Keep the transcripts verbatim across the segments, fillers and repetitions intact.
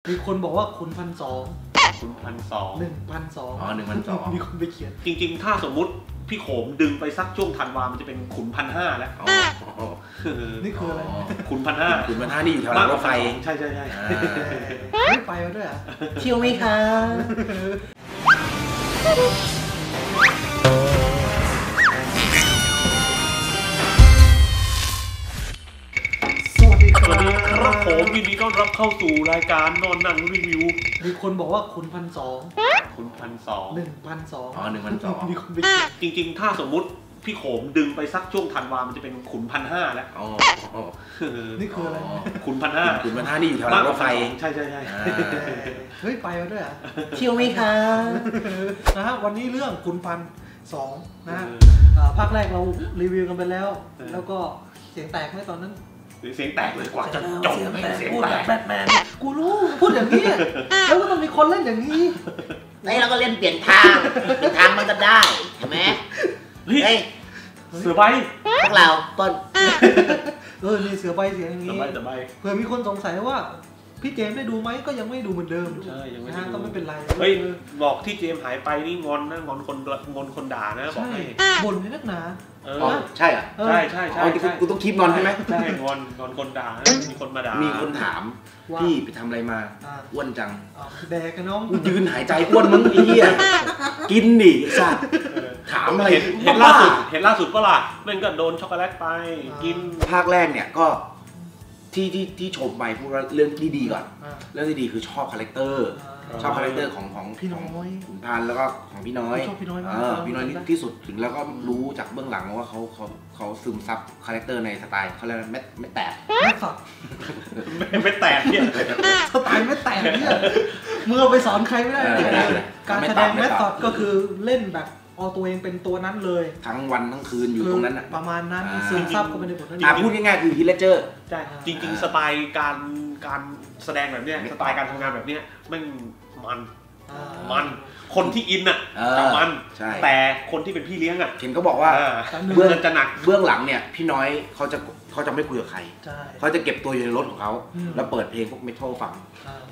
มีคนบอกว่าขุนพันสองขุนพันสองหนึ่งพันสองอ๋อหนึ่งพันสองมีคนไปเขียนจริงๆถ้าสมมุติพี่โขมดึงไปสักช่วงธันวามันจะเป็นขุนพันห้าแล้วนี่คืออะไรขุนพันห้าขุนพันห้านี่อยู่แถวรางรถไฟใช่ใช่ใช่ไม่ไปมาด้วยอ่ะเที่ยวไหมคะสวัสดีครับผมยินดีต้อนรับเข้าสู่รายการนอนนั่งรีวิวมีคนบอกว่าขุนพันสองขุนพันสองหนึ่งพันสองอ๋อหนึ่งพันสองมีคนไปเขียนจริงๆถ้าสมมุติพี่โขมดึงไปสักช่วงธันวามันจะเป็นขุนพันห้าแล้วอ๋อนี่คืออะไรขุนพันห้าขุนพันห้านี่อยู่แถวรางรถไฟใช่ใช่ใช่เฮ้ยไปมาด้วยอ่ะเที่ยวไหมคะนะฮะวันนี้เรื่องขุนพันสองนะฮะภาคแรกเรารีวิวกันไปแล้วแล้วก็เสียงแตกไหมตอนนั้นเสียงแตกเลยกว่าจะจบเสียงแตกแบทแมนกูรู้พูดอย่างนี้แล้วก็ต้องมีคนเล่นอย่างนี้ไอ้เราก็เล่นเปลี่ยนทางเปลี่ยนทางมันก็ได้ใช่ไหมเฮ้ยเสือใบพวกเราต้นเออมีเสือใบเสียงอย่างนี้เผื่อมีคนสงสัยว่าพี่เจมได้ดูไหมก็ยังไม่ดูเหมือนเดิมใช่ยังไม่ดูก็ไม่เป็นไรเฮ้ยบอกที่เจมหายไปนี่งอนนะงอนคนงอนคนด่านะบอกให้บ่นให้นักหนาเออใช่อ่ะใช่ใช่ใช่กูต้องคลิปงอนใช่ไหมใช่งอนงอนคนด่ามีคนมาด่ามีคนถามพี่ไปทำอะไรมาอ้วนจังแดกกันน้องยืนหายใจอ้วนมึงไอ้เหี้ยกินดิสัตว์ถามอะไรเห็นล่าสุดเห็นล่าสุดก็ล่ะมันก็โดนช็อกโกแลตไปกินภาคแรกเนี่ยก็ที่ที่ที่ชมไปพูดว่าเรื่องที่ดีก่อนเรื่องที่ดีคือชอบคาแรคเตอร์ชอบคาแรคเตอร์ของของพี่น้อยขุนพันแล้วก็ของพี่น้อยชอบพี่น้อยมากพี่น้อยที่สุดถึงแล้วก็รู้จากเบื้องหลังว่าเขาเขาเขาซึมซับคาแรคเตอร์ในสไตล์เขาเรียกไม่ไม่แตกไม่สับไม่แตกเนี่ยสไตล์ไม่แตกเนี่ยมือไปสอนใครไม่ได้การแสดงแมทอดก็คือเล่นแบบเอาตัวเองเป็นตัวนั้นเลยทั้งวันทั้งคืนอยู่ตรงนั้นอ่ะประมาณนั้นซึมซับเข้าไปในบทนั้นพูดง่ายๆคือฮิตเลเจอร์ใช่จริงๆสไตล์การการแสดงแบบเนี้ยสไตล์การทำงานแบบเนี้ยมันมันมันคนที่อินอ่ะมันแต่คนที่เป็นพี่เลี้ยงอ่ะเห็นเขาบอกว่าเบื้องจะหนักเบื้องหลังเนี่ยพี่น้อยเขาจะเขาจะไม่คุยกับใครเขาจะเก็บตัวอยู่ในรถของเขาแล้วเปิดเพลงพวกเมทัลฟัง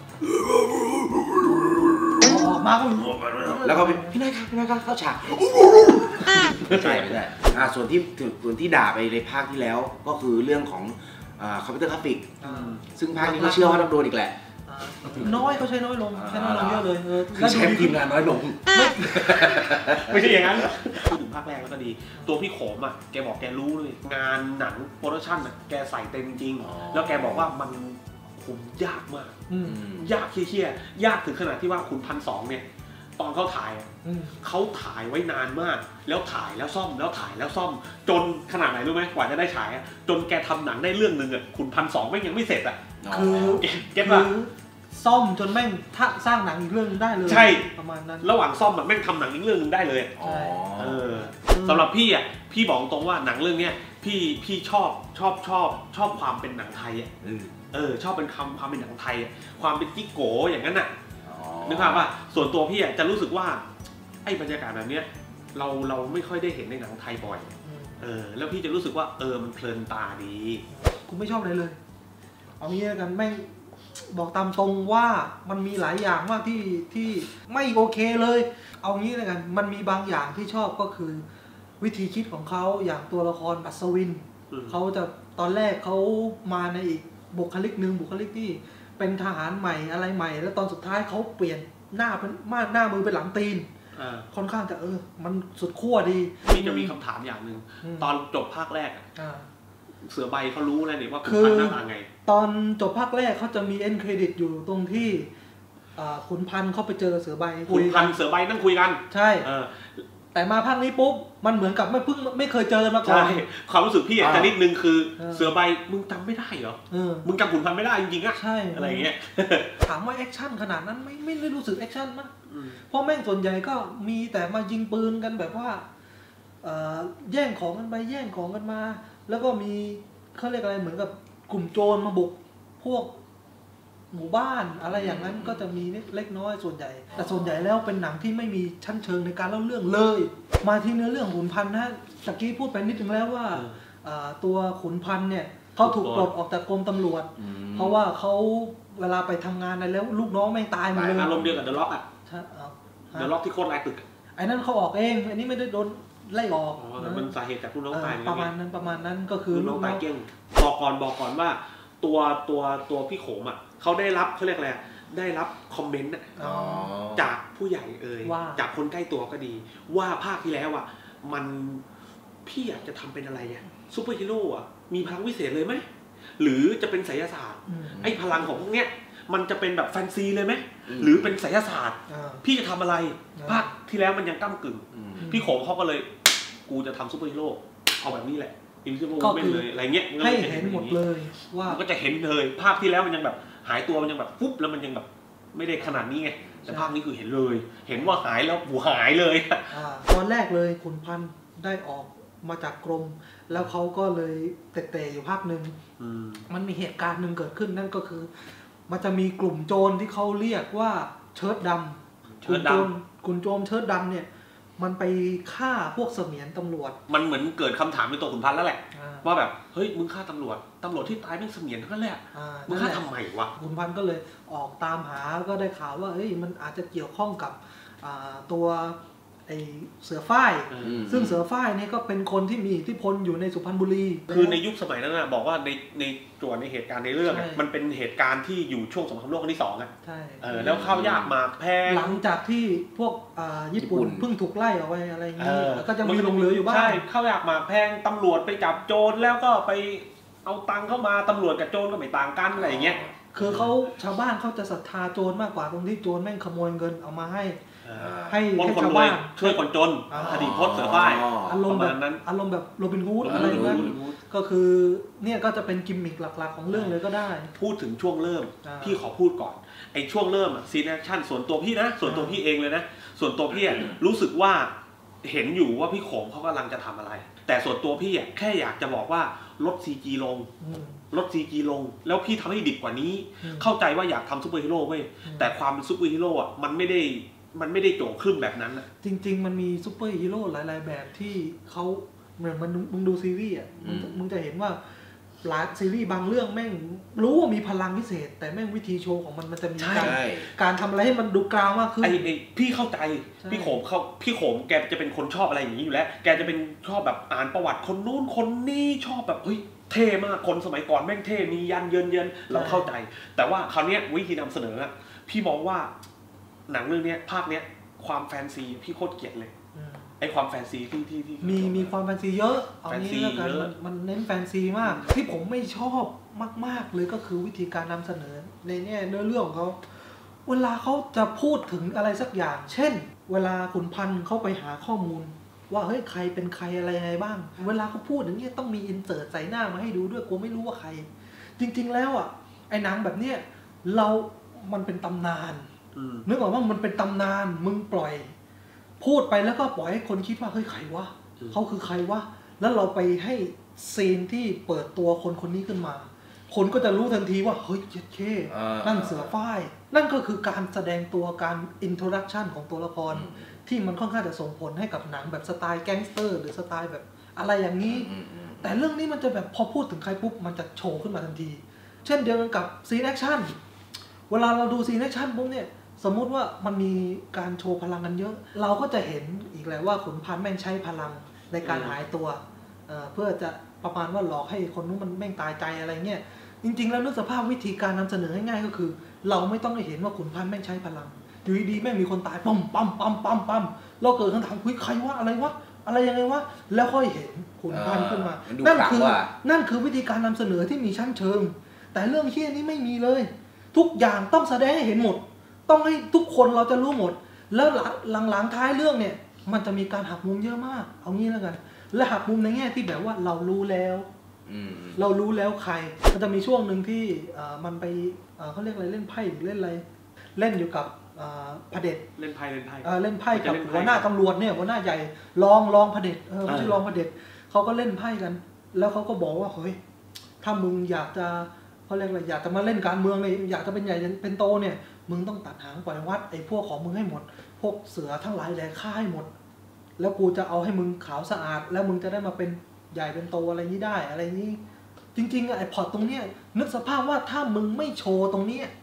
ออกมาก็แล้วก็พี่นายครับพี่นายครับเข้าฉากใช่ไม่ได้ส่วนที่ส่วนที่ด่าไปในภาคที่แล้วก็คือเรื่องของคอมพิวเตอร์กราฟิกซึ่งภาคนี้ก็เชื่อว่าต้องโดนอีกแหละน้อยเขาใช้น้อยลงใช้น้อยลงเยอะเลยคือใช้ทีมงานน้อยลงไม่ใช่อย่างนั้นถึงภาคแรกแล้วก็ดีตัวพี่โขมอ่ะแกบอกแกรู้เลยงานหนังโปรดักชั่นอ่ะแกใส่เต็มจริงแล้วแกบอกว่ามันคุมยากมากยากเชี่ยๆยากถึงขนาดที่ว่าคุณพันสองเนี่ยตอนเขาถ่ายเขาถ่ายไว้นานมากแล้วถ่ายแล้วซ่อมแล้วถ่ายแล้วซ่อมจนขนาดไหนรู้ไหมกว่าจะได้ฉายจนแกทำหนังได้เรื่องหนึ่งอ่ะคุณพันสองไม่ยังไม่เสร็จอ่ะคือเก็ตป่ะซ่อมจนแม่งถ้าสร้างหนังอีกเรื่องได้เลยใช่ประมาณนั้นระหว่างซ่อมแบบแม่งทำหนังอีกเรื่องนึงได้เลยเออสำหรับพี่อ่ะพี่บอกตรงว่าหนังเรื่องเนี้ยพี่พี่ชอบชอบชอบชอบความเป็นหนังไทยอ่ะเออชอบเป็นคำความเป็นหนังไทยความเป็นจิ๊กโกอย่างนั้นน่ะนึกภาพว่าส่วนตัวพี่อ่ะจะรู้สึกว่าไอ้บรรยากาศแบบเนี้ยเราเราไม่ค่อยได้เห็นในหนังไทยบ่อยเออแล้วพี่จะรู้สึกว่าเออมันเพลินตาดีกูไม่ชอบเลยเลยเอางี้กันแม่งบอกตามตรงว่ามันมีหลายอย่างมากที่ที่ไม่โอเคเลยเอางี้เลยกันมันมีบางอย่างที่ชอบก็คือวิธีคิดของเขาอย่างตัวละครอัศวินเขาจะตอนแรกเขามาในอีกบุคลิกหนึ่งบุคลิกที่เป็นทหารใหม่อะไรใหม่แล้วตอนสุดท้ายเขาเปลี่ยนหน้าเป็นมาหน้ามือเป็นหลังตีนค่อนข้างจะเออมันสุดขั้วดีพี่จะมีคำถามอย่างหนึ่งตอนจบภาคแรกเสือใบเขารู้แล้วนี่ว่าขุนพันหน้าตาไงตอนจบภาคแรกเขาจะมีเอ็นเครดิตอยู่ตรงที่ขุนพันเขาไปเจอเสือใบขุนพันเสือใบนั่งคุยกันใช่แต่มาภาคนี้ปุ๊บมันเหมือนกับไม่เพิ่งไม่เคยเจอมาก่อนความรู้สึกพี่จะนิดนึงคือเสือใบมึงจำไม่ได้เหรอมึงจำขุนพันไม่ได้จริงๆอะใช่อะไรเงี้ยถามว่าแอคชั่นขนาดนั้นไม่ไม่ได้รู้สึกแอคชั่นมั้งเพราะแม่งส่วนใหญ่ก็มีแต่มายิงปืนกันแบบว่าแย่งของกันไปแย่งของกันมาแล้วก็มีเขาเรียกอะไรเหมือนกับกลุ่มโจรมาบุกพวกหมู่บ้านอะไรอย่างนั้นก็จะมีเล็กน้อยส่วนใหญ่แต่ส่วนใหญ่แล้วเป็นหนังที่ไม่มีชั้นเชิงในการเล่าเรื่องเลยมาที่เนื้อเรื่องขุนพันธ์นะตะกี้พูดไปนิดนึงแล้วว่าตัวขุนพันธ์เนี่ยเขาถูกปลดออกจากกรมตำรวจเพราะว่าเขาเวลาไปทำงานอะไรแล้วลูกน้องไม่ตายหมดเลยอารมณ์เดียวกับเดอะล็อกอ่ะใช่เอาเดอะล็อกที่โคตรลายตึกไอ้นั่นเขาออกเองอันนี้ไม่ได้โดนไล่ออกอ๋อแต่มันสาเหตุจากลูกน้องตายประมาณนั้นประมาณนั้นก็คือลูกน้องตายเก่งบอกก่อนบอกก่อนว่าตัวตัวตัวพี่โขมอ่ะเขาได้รับเขาเรียกอะไรได้รับคอมเมนต์จากผู้ใหญ่เอ่ยจากคนใกล้ตัวก็ดีว่าภาคที่แล้วอ่ะมันพี่อยากจะทำเป็นอะไรอ่ะซูเปอร์ฮีโร่อ่ะมีพลังวิเศษเลยไหมหรือจะเป็นไสยศาสตร์ไอ้พลังของพวกเนี้ยมันจะเป็นแบบแฟนซีเลยไหมหรือเป็นไสยศาสตร์พี่จะทำอะไรภาคที่แล้วมันยังก้ำกึ่งพี่โขมเขาก็เลยกูจะทำซูเปอร์ฮีโร่เอาแบบนี้แหละอินฟินิตี้วอร์เลยอะไรเงี้ยให้เห็นหมดเลยว่าก็จะเห็นเลยภาคที่แล้วมันยังแบบหายตัวมันยังแบบปุ๊บแล้วมันยังแบบไม่ได้ขนาดนี้ไงแต่ภาคนี้คือเห็นเลยเห็นว่าหายแล้วหัวหายเลยตอนแรกเลยขุนพันธ์ได้ออกมาจากกรมแล้วเขาก็เลยเตะๆอยู่ภาคหนึ่งมันมีเหตุการณ์หนึ่งเกิดขึ้นนั่นก็คือมันจะมีกลุ่มโจรที่เขาเรียกว่าเชิ้ตดำกลุ่มโจรกลุ่มโจรเชิ้ตดำเนี่ยมันไปฆ่าพวกเสมียนตำรวจมันเหมือนเกิดคำถามในตัวขุนพันธ์แล้วแหละว่าแบบเฮ้ยมึงฆ่าตำรวจตำรวจที่ตายเป็นเสมียนนั่นแหละมึงฆ่าทำไมวะขุนพันธ์ก็เลยออกตามหาก็ได้ข่าวว่าเฮ้ยมันอาจจะเกี่ยวข้องกับตัวไอเสือฝ้ายซึ่งเสือฝ้ายนี่ก็เป็นคนที่มีอิทธิพลอยู่ในสุพรรณบุรีคือในยุคสมัยนั้นนะบอกว่าในในตัวในเหตุการณ์ในเรื่องมันเป็นเหตุการณ์ที่อยู่ช่วงสงครามโลกครั้งที่สองอ่ะใช่แล้วข้าวยากมากแพงหลังจากที่พวกญี่ปุ่นเพิ่งถูกไล่ออกไปอะไรอย่างนี้ก็จะมีลงเหลืออยู่บ้างใช่ข้าวยากมากแพงตำรวจไปจับโจรแล้วก็ไปเอาตังค์เข้ามาตำรวจกับโจรก็ไม่ต่างกันอะไรอย่างเงี้ยคือเขาชาวบ้านเขาจะศรัทธาโจรมากกว่าตรงที่โจรแม่งขโมยเงินเอามาให้ให้ให้ชาวบ้านช่วยคนจนคดีพจน์เสือฝ้ายอารมณ์แบบอารมณ์แบบโรบินฮูดอะไรอย่างนั้นก็คือเนี่ยก็จะเป็นกิมมิคหลักๆของเรื่องเลยก็ได้พูดถึงช่วงเริ่มพี่ขอพูดก่อนไอ้ช่วงเริ่มอะซีนแอคชั่นส่วนตัวพี่นะส่วนตัวพี่เองเลยนะส่วนตัวพี่รู้สึกว่าเห็นอยู่ว่าพี่โขมเขากำลังจะทำอะไรแต่ส่วนตัวพี่อะแค่อยากจะบอกว่าลด ซี จี ลงลด ซี จี ลงแล้วพี่ทำให้ดิบกว่านี้เข้าใจว่าอยากทำซูเปอร์ฮีโร่เว้ยแต่ความเป็นซูเปอร์ฮีโร่อะมันไม่ได้มันไม่ได้โจขึ้นแบบนั้นนะจริงๆมันมีซูเปอร์ฮีโร่หลายๆแบบที่เขาเหมือนมันมึงดูซีรีส์อ่ะมึงจะเห็นว่าหลายซีรีส์บางเรื่องแม่งรู้ว่ามีพลังพิเศษแต่แม่งวิธีโชว์ของมันมันจะมีการการทำอะไรให้มันดูกลางมากขึ้นไอ้พี่เข้าใจพี่โขมเขาพี่โขมแกจะเป็นคนชอบอะไรอย่างนี้อยู่แล้วแกจะเป็นชอบแบบอ่านประวัติคนนู้นคนนี้ชอบแบบเฮ้ยเท่มากคนสมัยก่อนแม่งเท่มียันเยินเยินเราเข้าใจแต่ว่าคราวนี้วิธีนำเสนออะพี่มองว่าหนังเรื่องนี้ภาคเนี้ยความแฟนซีพี่โคตรเกลียดเลยไอความแฟนซีที่ที่ที่มีมีความแฟนซีเยอะเอางี้แล้วกันมันมันเน้นแฟนซีมากที่ผมไม่ชอบมากๆเลยก็คือวิธีการนำเสนอในเนี่ยเนื้อเรื่องของเขาเวลาเขาจะพูดถึงอะไรสักอย่าง เช่นเวลาขุนพันธ์เขาไปหาข้อมูลว่าเฮ้ยใครเป็นใครอะไรยังไงบ้างเวลาเขาพูดอย่างนี้ต้องมีอินเสิร์ตใส่หน้ามาให้ดูด้วยกูไม่รู้ว่าใครจริงๆแล้วอ่ะไอ้หนังแบบเนี้ยเรามันเป็นตำนานนึกออกว่ามันเป็นตำนานมึงปล่อยพูดไปแล้วก็ปล่อยให้คนคิดว่าเฮ้ยใครวะเขาคือใครวะแล้วเราไปให้ซีนที่เปิดตัวคนคนนี้ขึ้นมาคนก็จะรู้ทันทีว่าเฮ้ยเจ็ดเคนั่นเสือฝ้ายนั่นก็คือการแสดงตัวการอินโทรดักชันของตัวละครที่มันค่อนข้างจะส่งผลให้กับหนังแบบสไตล์แก๊งสเตอร์หรือสไตล์แบบอะไรอย่างนี้แต่เรื่องนี้มันจะแบบพอพูดถึงใครปุ๊บมันจะโชว์ขึ้นมาทันทีเช่นเดียวกันกับซีนแอคชั่นเวลาเราดูซีนแอคชั่นปุ๊บเนี่ยสมมุติว่ามันมีการโชว์พลังกันเยอะเราก็จะเห็นอีกแล้วว่าขุนพันธ์แม่งใช้พลังในการหายตัว เ, เพื่อจะประมาณว่าหลอกให้คนนู้นมันแม่งตายใจอะไรเงี้ยจริงๆแล้วนึกสภาพวิธีการนำเสนอง่ายๆก็คือเราไม่ต้องได้เห็นว่าขุนพันธ์แม่งใช้พลังอยู่ดีๆแม่งมีคนตายปั๊มปั๊มปั๊มปั๊มปั๊มเราเกิดคำถามคุยใครวะอะไรวะอะไรยังไงวะแล้วค่อยเห็นขุนพันธ์ขึ้นมานั่นคือนั่นคือวิธีการนำเสนอที่มีชั้นเชิงแต่เรื่องเชี่ยนี้ไม่มีเลยทุกอย่างต้องแสดงให้เห็นหมดต้องให้ทุกคนเราจะรู้หมดแล้วหลังๆท้ายเรื่องเนี่ยมันจะมีการหักมุมเยอะมากเอางี้แล้วกันและหักมุมในแง่ที่แบบว่าเรารู้แล้วเรารู้แล้วใครมันจะมีช่วงหนึ่งที่มันไปเขาเรียกอะไรเล่นไพ่หรือเล่นอะไรเล่นอยู่กับพเด็จเล่นไพ่เล่นไพ่เล่นไพ่กับหัวหน้าตำรวจเนี่ยหัวหน้าใหญ่รองรองพเด็จเออไม่ใช่รองพเด็จเขาก็เล่นไพ่กันแล้วเขาก็บอกว่าเฮ้ยถ้ามึงอยากจะเขาเรียกอะไรอยากจะมาเล่นการเมืองเลยอยากจะเป็นใหญ่เป็นโตเนี่ยมึงต้องตัดหางปล่อยวัดไอ้พวกของมึงให้หมดพวกเสือทั้งหลายแหล่ฆ่าให้หมดแล้วกูจะเอาให้มึงขาวสะอาดแล้วมึงจะได้มาเป็นใหญ่เป็นโตอะไรนี้ได้อะไรนี้จริงๆไอ้พอร์ตตรงเนี้ยนึกสภาพว่าถ้ามึงไม่โชว์ตรงนี้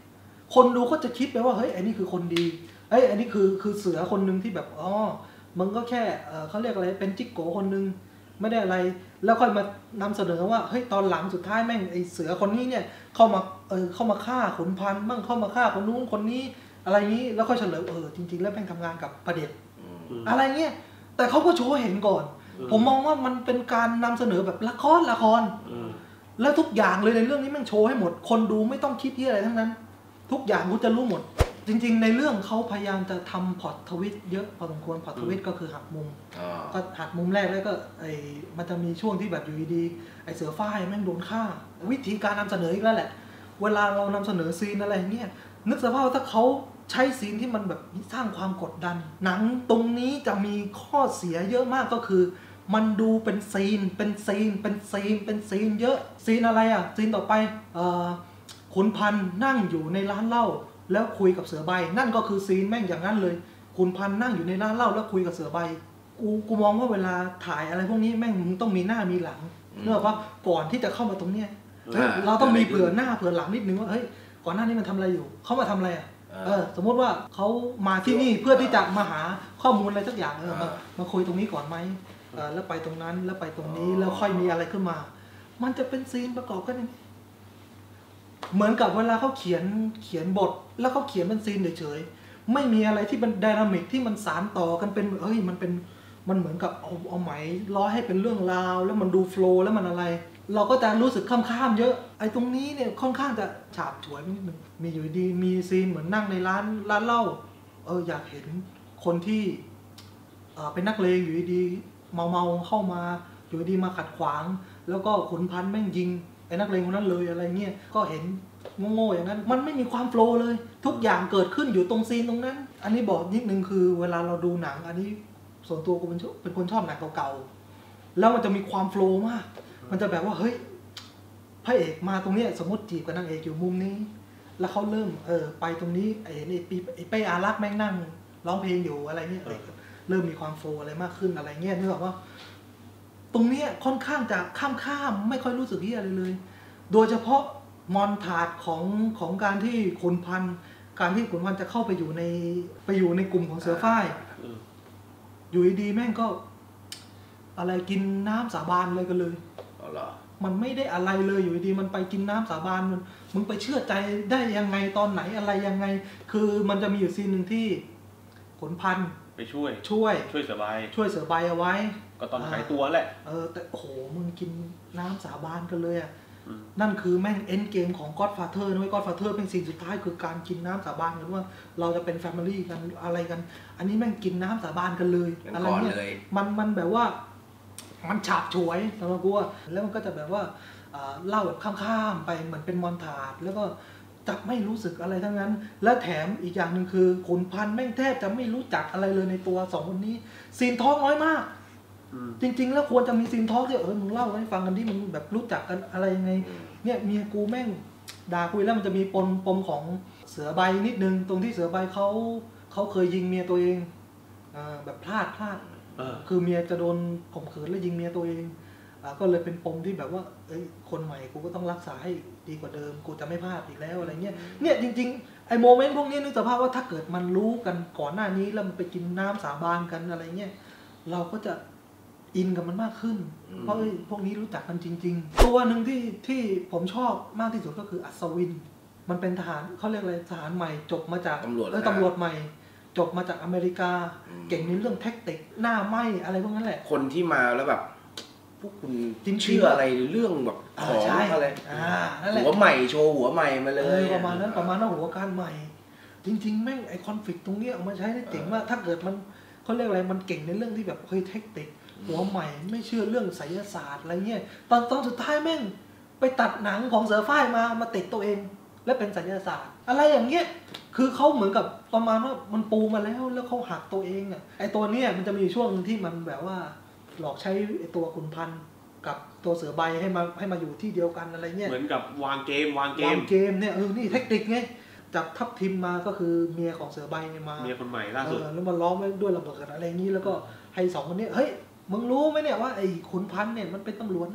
คนดูก็จะคิดไปว่าเฮ้ยไอ้นี่คือคนดีเอ้ยอันนี้คือคือเสือคนหนึ่งที่แบบอ๋อมึงก็แค่เออเขาเรียกอะไรเป็นจิ๊กโกคนหนึ่งไม่ได้อะไรแล้วค่อยมานำเสนอว่าเฮ้ยตอนหลังสุดท้ายแม่งไอ้เสือคนนี้เนี่ยเข้ามาเออเข้ามาฆ่าขุนพันธุ์มั่งเข้ามาฆ่าคนนู้นคนนี้อะไรนี้แล้วค่อยเฉลยเออจริงๆแล้วแม่งทำงานกับพระเดชอะไรเงี้ยแต่เขาก็โชว์เห็นก่อนผมมองว่ามันเป็นการนำเสนอแบบละครละครแล้วทุกอย่างเลยในเรื่องนี้แม่งโชว์ให้หมดคนดูไม่ต้องคิดที่อะไรทั้งนั้นทุกอย่างคุณจะรู้หมดจริงๆในเรื่องเขาพยายามจะทำพอร์ตทวิตเยอะพอสมควรพอร์ตทวิตก็คือหักมุมก็หักมุมแรกแล้วก็ไอ้มันจะมีช่วงที่แบบอยู่ดีๆไอ้เสือฝ้ายแม่งโดนฆ่าวิธีการนำเสนออีกแล้วแหละเวลาเรานำเสนอซีนอะไรเงี้ยนึกสภาพว่าถ้าเขาใช้ซีนที่มันแบบสร้างความกดดันหนังตรงนี้จะมีข้อเสียเยอะมากก็คือมันดูเป็นซีนเป็นซีนเป็นซีนเป็นซีนเยอะซีนอะไรอ่ะซีนต่อไปเอ่อขุนพันธ์นั่งอยู่ในร้านเหล้าแล้วคุยกับเสือใบนั่นก็คือซีนแม่งอย่างนั้นเลยขุนพันธ์นั่งอยู่ในร้านเหล้าแล้วคุยกับเสือใบกูกูมองว่าเวลาถ่ายอะไรพวกนี้แม่งมึงต้องมีหน้ามีหลังเนื่องว่าก่อนที่จะเข้ามาตรงเนี้ยเราต้องมีเผื่อหน้าเผื่อหลังนิดนึงว่าเฮ้ยก่อนหน้านี้มันทำอะไรอยู่เขามาทำอะไรอ่ะเออสมมติว่าเขามาที่นี่เพื่อที่จะมาหาข้อมูลอะไรสักอย่างเออมามาคุยตรงนี้ก่อนไหมเออแล้วไปตรงนั้นแล้วไปตรงนี้แล้วค่อยมีอะไรขึ้นมามันจะเป็นซีนประกอบกันเหมือนกับเวลาเขาเขียนเขียนบทแล้วเขาเขียนเป็นซีนเฉยๆไม่มีอะไรที่มันไดนามิกที่มันสานต่อกันเป็นเอ้ยมันเป็นมันเหมือนกับเอาเอาไหมล้อให้เป็นเรื่องราวแล้วมันดูโฟล์แล้วมันอะไรเราก็จะรู้สึกข้ามๆเยอะไอ้ตรงนี้เนี่ยค่อนข้างจะฉาบฉวยนิดนึงมีอยู่ดีมีซีนเหมือนนั่งในร้านร้านเหล้าเอออยากเห็นคนที่เออเป็นนักเลงอยู่ดีเมาเมาเข้ามาอยู่ดีมาขัดขวางแล้วก็ขุนพันธ์แม่งยิงไอ้นักเลงคนนั้นเลยอะไรเงี้ยก็เห็นโง่ๆอย่างนั้นมันไม่มีความโฟล์เลยทุกอย่างเกิดขึ้นอยู่ตรงซีนตรงนั้นอันนี้บอกนิดนึงคือเวลาเราดูหนังอันนี้ส่วนตัวกูเป็นเป็นคนชอบหนังเก่าๆแล้วมันจะมีความโฟล์มากมันจะแบบว่าเฮ้ยพระเอกมาตรงนี้สมมติจีบกับนางเอกอยู่มุมนี้แล้วเขาเริ่มเออไปตรงนี้ไอ้นี่ไอ้เป้อารักษ์แม่งนั่งร้องเพลงอยู่อะไรเงี้ยเริ่มมีความโฟล์อะไรมากขึ้นอะไรเงี้ยนึกออกว่าตรงนี้ค่อนข้างจะข้ามๆไม่ค่อยรู้สึกที่อะไรเลยโดยเฉพาะมอนทาดของของการที่ขุนพันธ์การที่ขุนพันธ์จะเข้าไปอยู่ในไปอยู่ในกลุ่มของเสือฝ้ายอยู่ดีๆแม่งก็อะไรกินน้ำสาบานเลยกันเลยมันไม่ได้อะไรเลยอยู่ดีมันไปกินน้ำสาบานมันมึงไปเชื่อใจได้ยังไงตอนไหนอะไรยังไงคือมันจะมีอยู่ซีนหนึ่งที่ขุนพันธ์ไปช่วยช่วยช่วยเสือใบช่วยเสือใบเอาไว้ก็ตอนหายตัวแหละเออแต่โอ้โหมึงกินน้ำสาบานกันเลยอ่ะนั่นคือแม่งเอ็นเกมของ Godfather นะเว้ย Godfather เป็นซีนสุดท้ายคือการกินน้ำสาบานกันว่าเราจะเป็นแฟมิลี่กันอะไรกันอันนี้แม่งกินน้ำสาบานกันเลยอะไรเงี้ยมันมันแบบว่ามันฉาบฉวยสำหรับกูว่าแล้วมันก็จะแบบว่าเล่าแบบข้ามๆไปเหมือนเป็นมอนทาจแล้วก็จะไม่รู้สึกอะไรทั้งนั้นและแถมอีกอย่างหนึ่งคือขุนพันธ์แม่งแทบจะไม่รู้จักอะไรเลยในตัวสองคนนี้ซีนท้องน้อยมากจริงๆแล้วควรจะมีซีนท้องที่เออมึงเล่าให้ฟังกันที่มึงแบบรู้จักกันอะไรยังไงเนี่ยเมียกูแม่งด่าคุยแล้วมันจะมีปมปมของเสือใบนิดนึงตรงที่เสือใบเขาเขาเคยยิงเมียตัวเองอ่าแบบพลาดพลาดคือเมียจะโดนข่มขืนแล้วยิงเมียตัวเองก็เลยเป็นปมที่แบบว่าเอ้ยคนใหม่กูก็ต้องรักษาให้ดีกว่าเดิมกูจะไม่พลาดอีกแล้วอะไรเงี้ยเนี่ยจริงๆไอ้โมเมนต์พวกนี้นึกสภาพว่าถ้าเกิดมันรู้กันก่อนหน้านี้แล้วมันไปกินน้ำสาบานกันอะไรเงี้ยเราก็จะอินกับมันมากขึ้นเพราะพวกนี้รู้จักกันจริงๆตัวหนึ่งที่ที่ผมชอบมากที่สุดก็คืออัศวินมันเป็นทหารเขาเรียกอะไรทหารใหม่จบมาจากตำรวจตำรวจใหม่จบมาจากอเมริกาเก่งในเรื่องแท็กติกหน้าไหมอะไรพวกนั้นแหละคนที่มาแล้วแบบพวกคุณเชื่ออะไรเรื่องแบบของอะไรหัวใหม่โชว์หัวใหม่มาเลยประมาณนั้นประมาณนั้นหัวการใหม่จริงๆแม่งไอคอนฟ lict ตรงนี้เอามาใช้ได้เจ๋งมากถ้าเกิดมันเขาเรียกอะไรมันเก่งในเรื่องที่แบบเฮ้ยแท็กติกหัวใหม่ไม่เชื่อเรื่องไสยศาสตร์อะไรเงี้ยตอนตอนสุดท้ายแม่งไปตัดหนังของเสือฝ้ายมามาติดตัวเองและเป็นไสยศาสตร์อะไรอย่างเงี้ยคือเขาเหมือนกับประมาณว่ามันปูมาแล้วแล้วเขาหักตัวเองอ่ะไอตัวเนี้ยมันจะมีช่วงที่มันแบบว่าหลอกใช้ไอตัวขุนพันธ์กับตัวเสือใบให้มาให้มาอยู่ที่เดียวกันอะไรเงี้ยเหมือนกับวางเกมวางเกมวางเกมเนี่ยเออนี่เทคนิคไงจากทัพทิมมาก็คือเมียของเสือใบมาเมียคนใหม่ล่าสุดแล้วมาล้อมไว้ด้วยระเบิดอะไรอย่างนี้แล้วก็ให้สองคนนี้เฮ้ยมึงรู้ไหมเนี่ยว่าไอ้ขุนพันธ์เนี่ยมันเป็นตำรวจนะ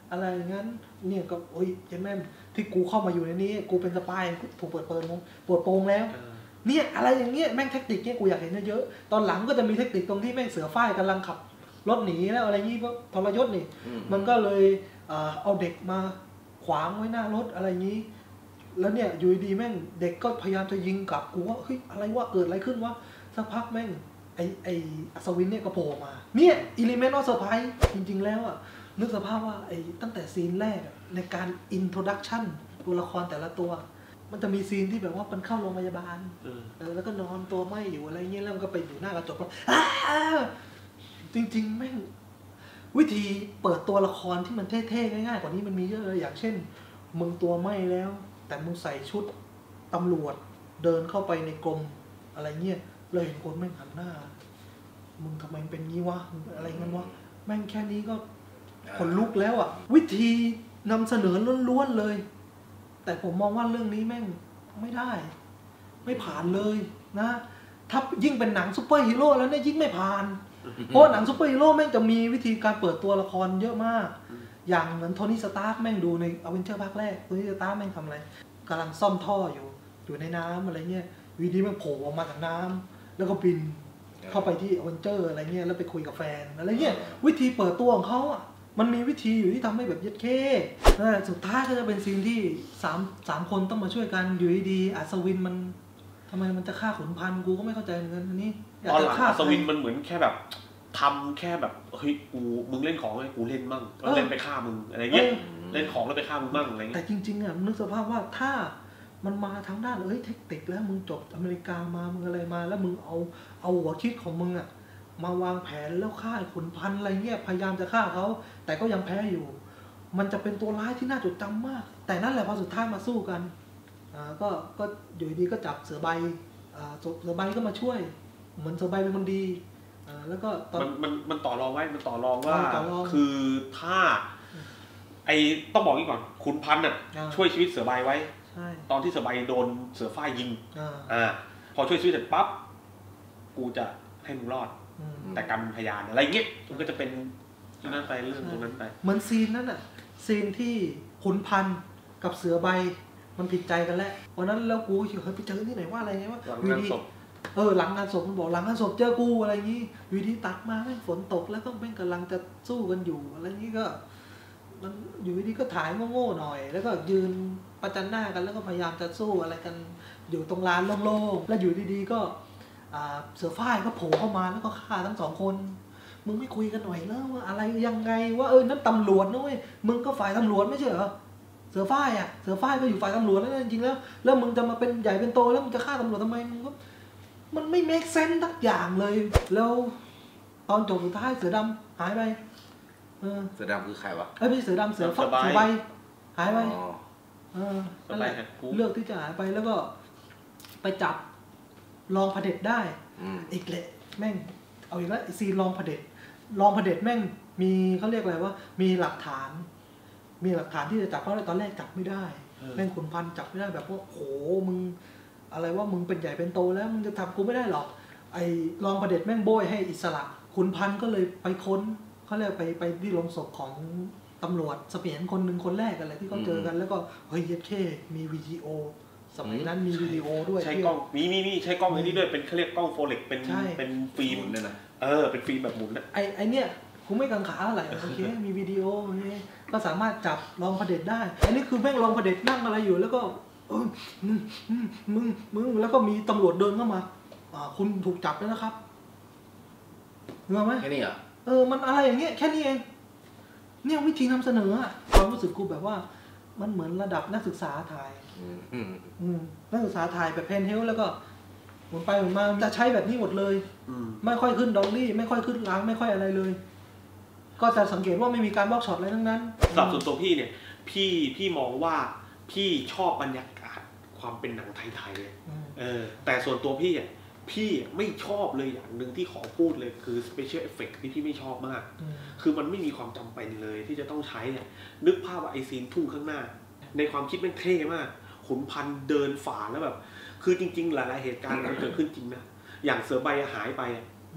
อะไรอย่างนั้นเนี่ยก็โอ้ยเจนแม่ที่กูเข้ามาอยู่ในนี้กูเป็นสปายกูถูกเปิดเปิดมงเปิดโปงแล้วเนี่ยอะไรอย่างเงี้ยแม่งเทคนิคเนี่ยกูอยากเห็นเยอะๆตอนหลังก็จะมีเทคนิคตรงที่แม่งเสือฝ้ายกำลังขับรถหนีแล้วอะไรงี้เพราะทรยศนี่มันก็เลยเอาเด็กมาขวางไว้หน้ารถอะไรงี้แล้วเนี่ยอยู่ดีแม่งเด็กก็พยายามจะยิงกลับกูว่าเฮ้ยอะไรวะเกิดอะไรขึ้นวะสักพักแม่งไอไออัศวินเนี่ยก็โผล่มาเนี่ยอิเลเมนต์ออฟเซอร์ไพรส์จริงๆแล้วอ่ะนึกสภาพว่าไอตั้งแต่ซีนแรกในการอินโทรดักชั่นตัวละครแต่ละตัวมันจะมีซีนที่แบบว่ามันเข้าโรงพยาบาลเออแล้วก็นอนตัวไหม้อยู่อะไรเงี้ยแล้วมันก็ไปอยู่หน้ากระจกแล้วจริงๆแม่งวิธีเปิดตัวละครที่มันเท่ๆง่ายๆกว่านี้มันมีเยอะเลยอย่างเช่นมึงตัวไหม้แล้วแต่มึงใส่ชุดตำรวจเดินเข้าไปในกรมอะไรเงี้ยเลยเห็นคนแม่งหันหน้ามึงทำไมเป็นงี้วะอะไรเงี้ยวะแม่งแค่นี้ก็ขนลุกแล้วอ่ะวิธีนำเสนอล้วนๆเลยแต่ผมมองว่าเรื่องนี้แม่งไม่ได้ไม่ผ่านเลยนะถ้ายิ่งเป็นหนังซูเปอร์ฮีโร่แล้วเนี่ยยิ่งไม่ผ่านเพราะหนังซูเปอร์ฮีโร่แม่งจะมีวิธีการเปิดตัวละครเยอะมากอย่างเหมือนโทนี่สตาร์คแม่งดูในอเวนเจอร์ภาคแรกโทนี่สตาร์คแม่งทำอะไรกำลังซ่อมท่ออยู่อยู่ในน้ำอะไรเงี้ยวีดีมันโผล่ออกมาจากน้ำแล้วก็บินเข้าไปที่อเวนเจอร์อะไรเงี้ยแล้วไปคุยกับแฟนอะไรเงี้ยวิธีเปิดตัวของเขาอ่ะมันมีวิธีอยู่ที่ทำให้แบบยัดเข้สุดท้ายก็จะเป็นซีนที่สามสามคนต้องมาช่วยกันอยู่ดีๆอัศวินมันทำไมมันจะฆ่าขุนพันธ์กูก็ไม่เข้าใจเหมือนกันอันนี้ตอนหลังอัศวินมันเหมือนแค่แบบทำแค่แบบเฮ้ยกูมึงเล่นของให้กูเล่นมั่งก็เล่นไปฆ่ามึงอะไรเงี้ยเล่นของแล้วไปฆ่ามึงมั่งอะไรเงี้ยแต่จริงๆอ่ะนึกสภาพว่าถ้ามันมาทางด้านเอ้ยเทคนิคแล้วมึงจบอเมริกามามึงอะไรมาแล้วมึงเอาเอาหัวคิดของมึงอ่ะมาวางแผนแล้วฆ่าขุนพันธ์อะไรเงี้ยพยายามจะฆ่าเขาแต่ก็ยังแพ้อยู่มันจะเป็นตัวร้ายที่น่าจดจำมากแต่นั่นแหละพอสุดท้ายมาสู้กันอ่าก็ก็อยู่ดีก็จับเสือใบอ่าเสือใบก็มาช่วยเหมือนเสือใบเป็นคนดีอ่าแล้วก็มันมันมันต่อรองไว้มันต่อรองว่าคือถ้าไอต้องบอกงี้ก่อนขุนพันธ์น่ะช่วยชีวิตเสือใบไว้ตอนที่เสือใบโดนเสือฝ้ายยิงอ่าพอช่วยชีวิตเสร็จปั๊บกูจะให้มึงรอดแต่การพยานอะไรเงี้ยมันก็จะเป็นนั่นไปเรื่องตรงนั้นไปเหมือนซีนนั้นอ่ะซีนที่ขุนพันธ์กับเสือใบมันผิดใจกันแล้ววันนั้นแล้วกูเคยไปเจอที่ไหนว่าอะไรเงี้ยว่าวีดีเออหลังงานศพมันบอกหลังงานศพเจอกูอะไรงี้วีดีตักมาแม่งฝนตกแล้วก็แม่งกำลังจะสู้กันอยู่อะไรงี้ก็มันอยู่ดีก็ถ่ายโง่ๆหน่อยแล้วก็ยืนประจันหน้ากันแล้วก็พยายามจะสู้อะไรกันอยู่ตรงลานโล่งๆแล้วอยู่ดีๆก็เสือฝ้ายก็โผล่เข้ามาแล้วก็ฆ่าทั้งสองคนมึงไม่คุยกันหน่อยแล้วว่าอะไรยังไงว่าเออนั่นตำรวจนะเว้ยมึงก็ฝ่ายตำรวจไม่ใช่เหรอเสือฝ้ายอ่ะเสือฝ้ายก็อยู่ฝ่ายตำรวจแล้วจริงๆแล้วแล้วมึงจะมาเป็นใหญ่เป็นโตแล้วมึงจะฆ่าตำรวจทำไมมึงก็มันไม่เมคเซนส์ทักอย่างเลยแล้วตอนจบสุดท้ายเสือดำหายไปเออเสือดำคือใครวะเอ้ยไม่ใช่เสือดำเสือฟ้าเสือใบหายไปเออนั่นแหละเลือกที่จะหายไปแล้วก็ไปจับรองเผด็จได้อีกแหละแม่งเอาอีกแล้วซีรองเผด็จรองเผด็จแม่งมีเขาเรียกอะไรว่ามีหลักฐานมีหลักฐานที่จะจับเขาได้ตอนแรกจับไม่ได้แม่งขุนพันธ์จับไม่ได้แบบว่าโหมึงอะไรว่ามึงเป็นใหญ่เป็นโตแล้วมึงจะทำกูไม่ได้หรอกไอ้รองเผด็จแม่งโบยให้อิสระขุนพันธ์ก็เลยไปค้นเขาเรียกไปไปที่โรงศพของตำรวจเสมียนคนหนึ่งคนแรกอะไรที่เขาเจอกันแล้วก็เฮ้ยเย็ดเข้มีวิดีโอสมัยนั้นมีวิดีโอด้วยใช้กล้องมีมีมีใช้กล้องไอ้นี่ด้วยเป็นเขาเรียกกล้องโฟเล็กเป็นเป็นฟิล์มเนี่ยนะเออเป็นฟิล์มแบบหมุนนะไอไอเนี้ยกูไม่กังขาอะไรโอเคมีวิดีโอนี่ก็สามารถจับรองเผด็จได้อันนี้คือแม่งรองเผด็จนั่งอะไรอยู่แล้วก็เออมึงมึงมึงแล้วก็มีตำรวจเดินเข้ามาอ่าคุณถูกจับแล้วนะครับเงาไหมแค่นี้เหรอเออมันอะไรอย่างเงี้ยแค่นี้เองเนี่ยวิธีนำเสนออะความรู้สึกกูแบบว่ามันเหมือนระดับนักศึกษาถ่ายนักศึกษาถ่ายแบบเพนเฮลแล้วก็หมุนไปหมุนมาจะใช้แบบนี้หมดเลยไม่ค่อยขึ้นดอลลี่ไม่ค่อยขึ้นล้างไม่ค่อยอะไรเลยก็จะสังเกตว่าไม่มีการบล็อกช็อตอะไรทั้งนั้นสำหรับส่วนตัวพี่เนี่ยพี่พี่มองว่าพี่ชอบบรรยากาศความเป็นหนังไทยๆเลยเออแต่ส่วนตัวพี่อ่ะพี่ไม่ชอบเลยอย่างหนึ่งที่ขอพูดเลยคือ special effect ที่พี่ไม่ชอบมากคือมันไม่มีความจำเป็นเลยที่จะต้องใช้อ่ะนึกภาพว่าไอซีนทุ่งข้างหน้าในความคิดมันเท่มากขุนพันธ์เดินฝ่าแล้วแบบคือจริงๆหลายๆเหตุการณ์มันเกิดขึ้นจริงนะอย่างเสือใบหายไป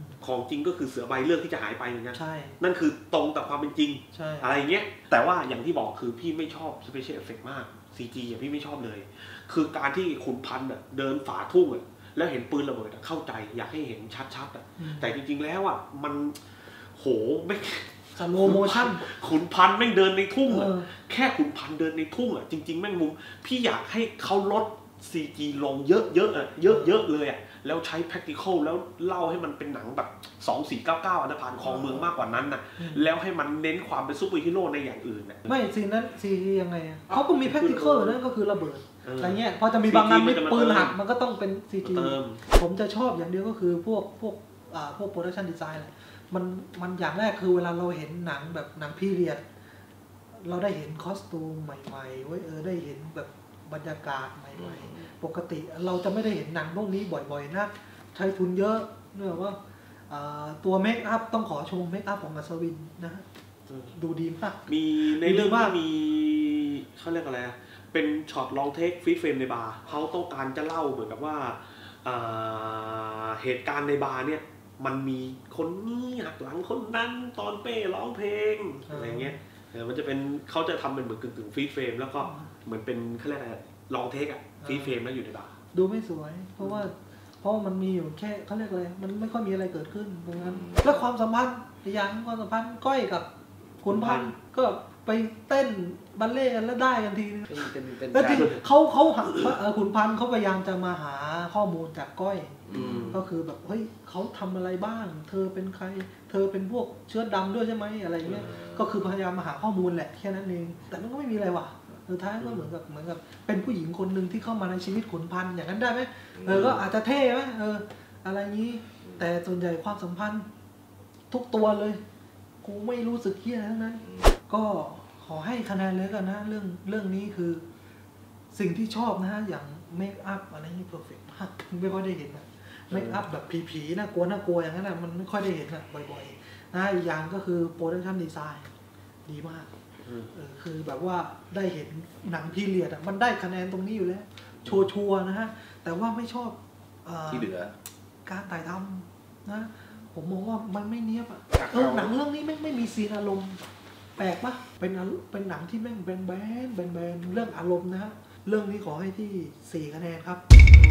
ของจริงก็คือเสือใบเลือกที่จะหายไปเหมือนกันใช่นั่นคือตรงกับความเป็นจริงใช่อะไรเงี้ยแต่ว่าอย่างที่บอกคือพี่ไม่ชอบ Special Effect มาก ซี จี อ่ะพี่ไม่ชอบเลยคือการที่ขุนพันธ์อ่ะเดินฝ่าทุ่งอ่ะแล้วเห็นปืนระเบิดอ่ะเข้าใจอยากให้เห็นชัดๆอ่ะแต่จริงๆแล้วอ่ะมันโหไม่สโลโมชั่นขุนพันธ์แม่งเดินในทุ่งอ่ะแค่ขุนพันธ์เดินในทุ่งอ่ะจริงๆแม่งมุมพี่อยากให้เขาลด ซี จี ลงเยอะๆอ่ะเยอะๆเลยอ่ะแล้วใช้ practical แล้วเล่าให้มันเป็นหนังแบบสองสี่เก้าเก้าอันธพาลคลองเมืองมากกว่านั้นน่ะแล้วให้มันเน้นความเป็นซูเปอร์ฮีโร่ในอย่างอื่นน่ะไม่ซีนั้นซียังไงอ่ะเขาก็มี practical นั่นก็คือระเบิดอะไรเงี้ยพอจะมีบางงานมีปืนหักมันก็ต้องเป็น ซี จี ผมจะชอบอย่างเดียวก็คือพวกพวกอ่าพวก production design แหละมันมันอย่างแรกคือเวลาเราเห็นหนังแบบหนังพีเรียดเราได้เห็นคอสตูมใหม่ๆไว้เออได้เห็นแบบบรรยากาศใหม่ๆปกติเราจะไม่ได้เห็นหนังพวกนี้บ่อยๆนักใช้ทุนเยอะเนื่องว่าตัวเมคอัพต้องขอชมเมคอัพของอัศวินนะดูดีมากมีในเรื่องว่ามีเขาเรียกอะไรเป็นช็อตลองเทคฟีดเฟรมในบาร์เขาต้องการจะเล่าเหมือนกับว่าเหตุการณ์ในบาร์เนี่ยมันมีคนนี้หักหลังคนนั้นตอนเป้ร้องเพลงอะไรเงี้ยมันจะเป็นเขาจะทำเป็นเหมือนกึ่งๆฟีดเฟรมแล้วก็เหมือนเป็นเขาเรียกอะไรลองเทคอะฟีดเฟรมแล้วอยู่ในบาร์ดูไม่สวยเพราะว่าเพราะมันมีอยู่แค่เขาเรียกอะไรมันไม่ค่อยมีอะไรเกิดขึ้นตรงนั้นแล้วความสัมพันธ์อย่างความสัมพันธ์ก้อยกับขุนพันธ์ก็ไปเต้นบัลเล่กันแล้วได้กันทีนึงแล้วที่เขาเขาขุนพันธ์เขาพยายามจะมาหาข้อมูลจากก้อยก็คือแบบเฮ้ยเขาทำอะไรบ้างเธอเป็นใครเธอเป็นพวกเชื้อดำด้วยใช่ไหมอะไรเงี้ยก็คือพยายามมาหาข้อมูลแหละแค่นั้นเองแต่มันก็ไม่มีอะไรว่ะสุดท้ายก็เหมือนกับเหมือนกับเป็นผู้หญิงคนหนึ่งที่เข้ามาในชีวิตขุนพันธ์อย่างนั้นได้ไหมเออก็อาจจะเท่ไหมเอออะไรนี้แต่ส่วนใหญ่ความสัมพันธ์ทุกตัวเลยกูไม่รู้สึกเหี้ยทั้งนั้นก็ขอให้คะแนนเลยกันนะเรื่องเรื่องนี้คือสิ่งที่ชอบนะอย่างเมคอัพอะไรนี่เพอร์เฟกต์มากไม่ค่อยได้เห็นนะเมคอัพแบบผีๆน่ากลัวน่ากลัวอย่างนั้นนะมันไม่ค่อยได้เห็นนะบ่อยๆนะอีกอย่างก็คือโปรดักชั่นดีไซน์ดีมากเออคือแบบว่าได้เห็นหนังพีเรียดอ่ะมันได้คะแนนตรงนี้อยู่แล้วชัวร์ๆนะฮะแต่ว่าไม่ชอบที่เหลือการถ่ายทำนะผมมองว่ามันไม่เนียบอ่ะเออหนังเรื่องนี้ไม่ไม่มีซีนอารมณ์แปลกปะเป็นเป็นหนังที่แม่งแบนแบนแบนแบนเรื่องอารมณ์นะฮะเรื่องนี้ขอให้ที่สี่คะแนนครับ